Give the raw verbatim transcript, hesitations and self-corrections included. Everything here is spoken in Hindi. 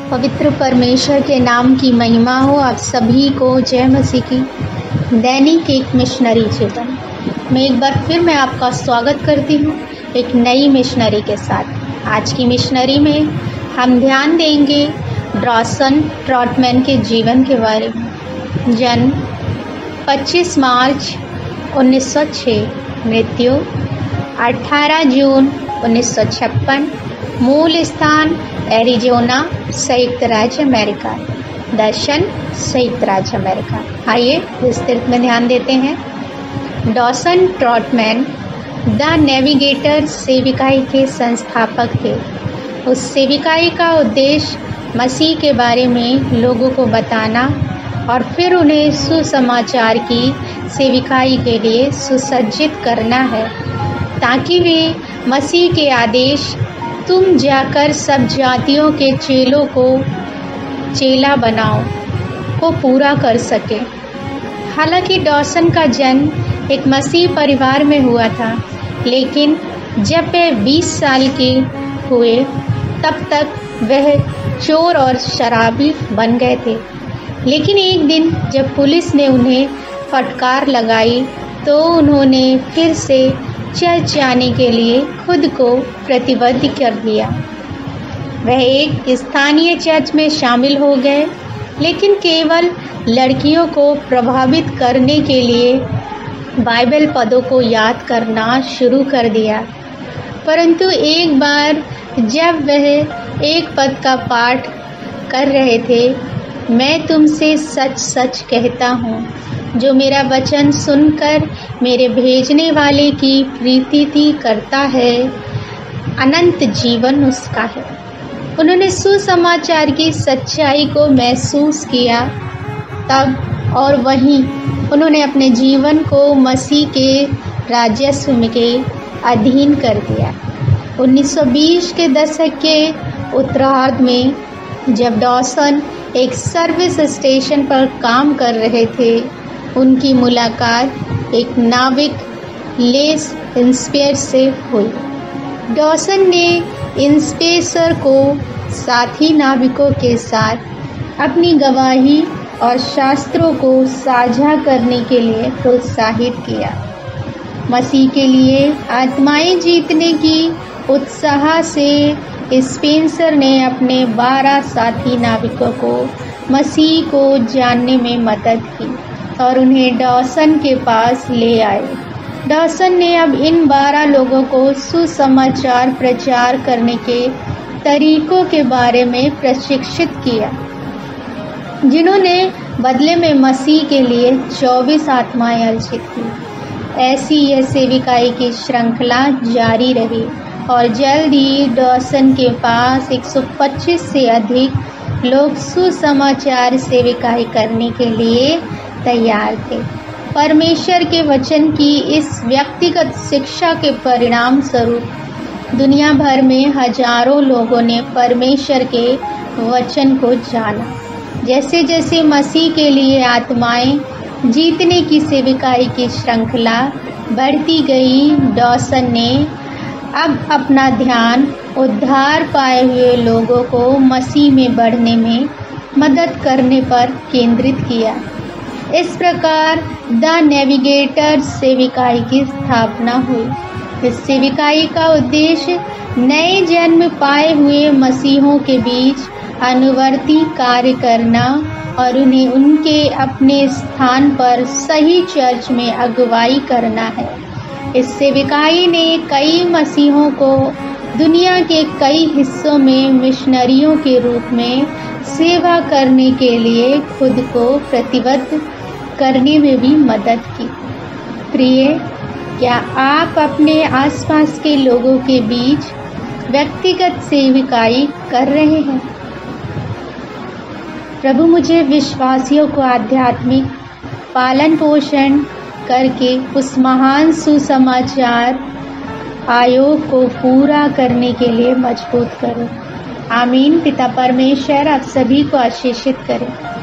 पवित्र परमेश्वर के नाम की महिमा हो। आप सभी को जय मसीह की। दैनिक एक मिशनरी जीवन में एक बार फिर मैं आपका स्वागत करती हूँ एक नई मिशनरी के साथ। आज की मिशनरी में हम ध्यान देंगे डॉसन ट्रॉटमैन के जीवन के बारे में। जन्म पच्चीस मार्च उन्नीस सौ छह, मृत्यु अठारह जून उन्नीस सौ छप्पन, मूल स्थान एरिज़ोना, संयुक्त राज्य अमेरिका, दर्शन संयुक्त राज्य अमेरिका। आइए विस्तृत में ध्यान देते हैं। डॉसन ट्रॉटमैन द नेविगेटर सेविकाई के संस्थापक थे। उस सेविकाई का उद्देश्य मसीह के बारे में लोगों को बताना और फिर उन्हें सुसमाचार की सेविकाई के लिए सुसज्जित करना है, ताकि वे मसीह के आदेश तुम जाकर सब जातियों के चेलों को चेला बनाओ को पूरा कर सके। हालांकि डॉसन का जन्म एक मसीह परिवार में हुआ था, लेकिन जब वे बीस साल के हुए तब तक वह चोर और शराबी बन गए थे। लेकिन एक दिन जब पुलिस ने उन्हें फटकार लगाई तो उन्होंने फिर से चर्च जाने के लिए खुद को प्रतिबद्ध कर दिया। वह एक स्थानीय चर्च में शामिल हो गए, लेकिन केवल लड़कियों को प्रभावित करने के लिए बाइबल पदों को याद करना शुरू कर दिया। परंतु एक बार जब वह एक पद का पाठ कर रहे थे, मैं तुमसे सच सच कहता हूँ, जो मेरा वचन सुनकर मेरे भेजने वाले की प्रीति करता है, अनंत जीवन उसका है। उन्होंने सुसमाचार की सच्चाई को महसूस किया तब और वहीं उन्होंने अपने जीवन को मसीह के राजस्व के अधीन कर दिया। उन्नीस सौ बीस के दशक के उत्तरार्ध में जब डॉसन एक सर्विस स्टेशन पर काम कर रहे थे, उनकी मुलाकात एक नाविक लेस इंस्पेयर से हुई। डॉसन ने इंस्पेक्टर को साथी नाविकों के साथ अपनी गवाही और शास्त्रों को साझा करने के लिए प्रोत्साहित किया। मसीह के लिए आत्माएं जीतने की उत्साह से स्पेंसर ने अपने बारह साथी नाविकों को मसीह को जानने में मदद की और उन्हें डॉसन के पास ले आए। डॉसन ने अब इन बारह लोगों को सुसमाचार प्रचार करने के तरीकों के बारे में प्रशिक्षित किया, जिन्होंने बदले में मसीह के लिए चौबीस आत्माएं अर्जित की। ऐसी यह सेविकाई की श्रृंखला जारी रही और जल्द ही डॉसन के पास एक सौ पच्चीस से अधिक लोग सुसमाचार सेविकाई करने के लिए तैयार थे। परमेश्वर के वचन की इस व्यक्तिगत शिक्षा के परिणाम स्वरूप दुनिया भर में हजारों लोगों ने परमेश्वर के वचन को जाना। जैसे जैसे मसीह के लिए आत्माएं जीतने की सेविकाई की श्रृंखला बढ़ती गई, डॉसन ने अब अपना ध्यान उद्धार पाए हुए लोगों को मसीह में बढ़ने में मदद करने पर केंद्रित किया। इस प्रकार द नेविगेटर सेविकाई की स्थापना हुई। इस सेविकाई का उद्देश्य नए जन्म पाए हुए मसीहों के बीच अनुवर्ती कार्य करना और उन्हें उनके अपने स्थान पर सही चर्च में अगुवाई करना है। इस सेविकाई ने कई मसीहों को दुनिया के कई हिस्सों में मिशनरियों के रूप में सेवा करने के लिए खुद को प्रतिबद्ध करने में भी मदद की। प्रिय, क्या आप अपने आसपास के लोगों के बीच व्यक्तिगत सेविकाई कर रहे हैं? प्रभु मुझे विश्वासियों को आध्यात्मिक पालन पोषण करके उस महान सुसमाचार आयोग को पूरा करने के लिए मजबूत करो। आमीन। पिता परमेश्वर आप सभी को आशीषित करें।